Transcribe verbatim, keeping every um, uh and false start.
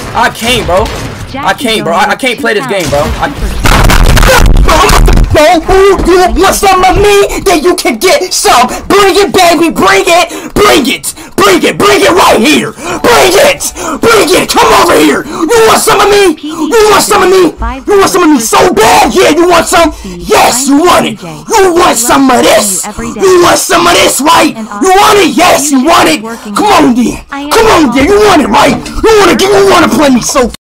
I can't, bro. I can't, bro. I, I can't play this game, bro. I, No, you want some of me? Then you can get some. Bring it, baby. Bring it. Bring it. Bring it. Bring it right here. Bring it. Bring it. Come over here. You want some of me? You want some of me? You want some of me so bad? Yeah, you want some? Yes, you want it. You want some of this? You want some of this, right? You want it? Yes, you want it. Come on, then. Come on, then. You want it, right? You want to get. You want to play me so.